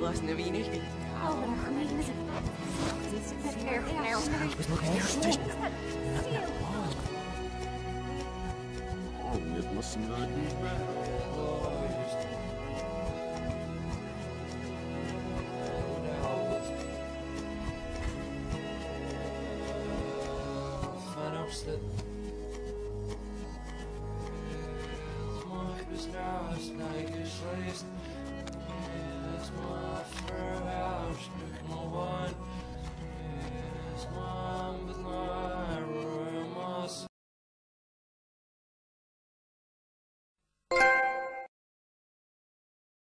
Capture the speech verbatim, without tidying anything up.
was na vínek. Нет, на свидание. Mooi besnaast, nijke schreest.